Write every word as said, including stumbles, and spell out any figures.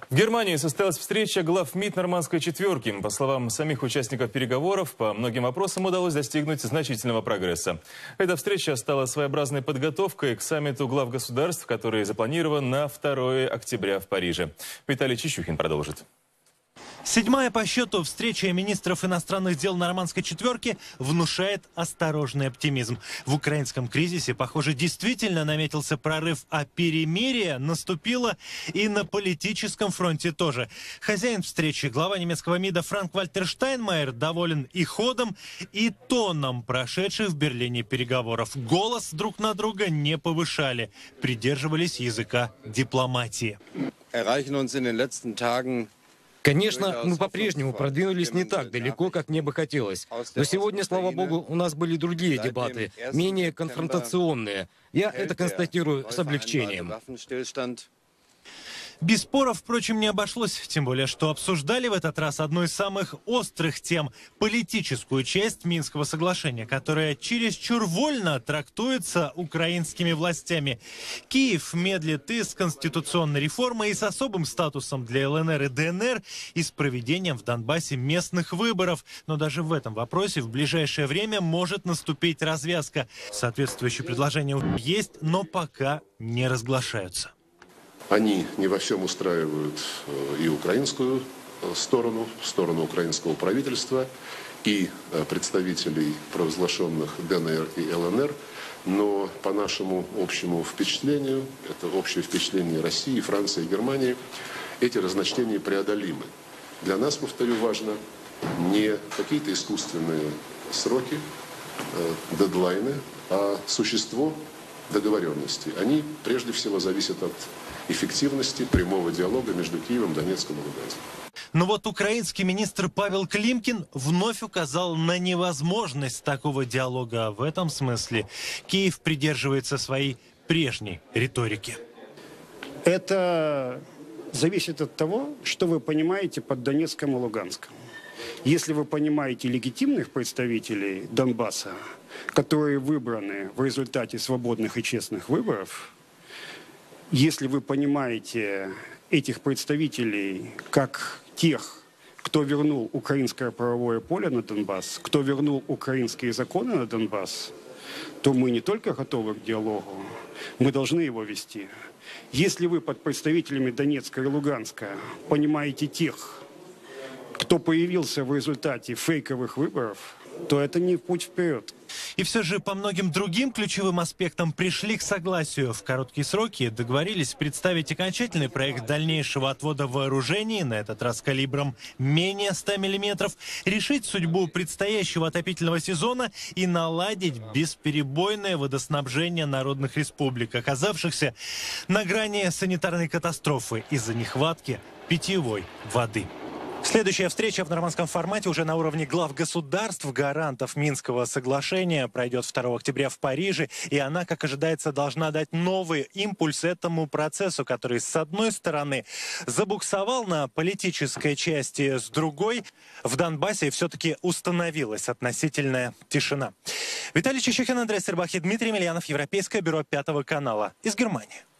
В Германии состоялась встреча глав МИД нормандской четверки. По словам самих участников переговоров, по многим вопросам удалось достигнуть значительного прогресса. Эта встреча стала своеобразной подготовкой к саммиту глав государств, который запланирован на второе октября в Париже. Виталий Чищухин продолжит. Седьмая по счету встреча министров иностранных дел нормандской четверки внушает осторожный оптимизм. В украинском кризисе, похоже, действительно наметился прорыв, а перемирие наступило и на политическом фронте тоже. Хозяин встречи, глава немецкого МИДа Франк-Вальтер Штайнмайер, доволен и ходом, и тоном прошедших в Берлине переговоров. Голос друг на друга не повышали, придерживались языка дипломатии. Конечно, мы по-прежнему продвинулись не так далеко, как мне бы хотелось. Но сегодня, слава богу, у нас были другие дебаты, менее конфронтационные. Я это констатирую с облегчением. Без споров, впрочем, не обошлось, тем более, что обсуждали в этот раз одну из самых острых тем – политическую часть Минского соглашения, которая чересчур вольно трактуется украинскими властями. Киев медлит и с конституционной реформой, и с особым статусом для ЛНР и ДНР, и с проведением в Донбассе местных выборов. Но даже в этом вопросе в ближайшее время может наступить развязка. Соответствующие предложения есть, но пока не разглашаются. Они не во всем устраивают и украинскую сторону, сторону украинского правительства, и представителей провозглашенных ДНР и ЛНР. Но по нашему общему впечатлению, это общее впечатление России, Франции и Германии, эти разночтения преодолимы. Для нас, повторю, важно не какие-то искусственные сроки, дедлайны, а существо договоренности. Они прежде всего зависят от эффективности прямого диалога между Киевом, Донецком и Луганском. Но вот украинский министр Павел Климкин вновь указал на невозможность такого диалога. В этом смысле Киев придерживается своей прежней риторики. Это зависит от того, что вы понимаете под Донецком и Луганском. Если вы понимаете легитимных представителей Донбасса, которые выбраны в результате свободных и честных выборов, если вы понимаете этих представителей как тех, кто вернул украинское правовое поле на Донбасс, кто вернул украинские законы на Донбасс, то мы не только готовы к диалогу, мы должны его вести. Если вы под представителями Донецка и Луганска понимаете тех, кто появился в результате фейковых выборов, то это не путь вперед. И все же по многим другим ключевым аспектам пришли к согласию. В короткие сроки договорились представить окончательный проект дальнейшего отвода вооружений, на этот раз калибром менее ста миллиметров, решить судьбу предстоящего отопительного сезона и наладить бесперебойное водоснабжение народных республик, оказавшихся на грани санитарной катастрофы из-за нехватки питьевой воды. Следующая встреча в нормандском формате уже на уровне глав государств, гарантов Минского соглашения, пройдет второго октября в Париже. И она, как ожидается, должна дать новый импульс этому процессу, который, с одной стороны, забуксовал на политической части, с другой, в Донбассе все-таки установилась относительная тишина. Виталий Чищухин, Андрей Сербахи, Дмитрий Емельянов, Европейское бюро Пятого канала из Германии.